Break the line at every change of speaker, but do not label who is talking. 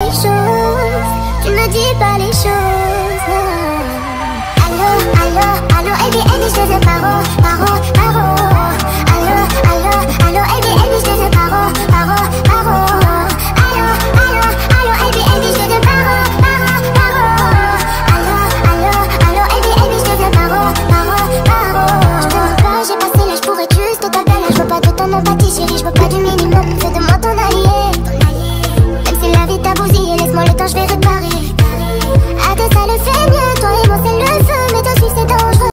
les choses, tu ne dis pas les choses. Allô, allô, allô, et des haines, je te paro.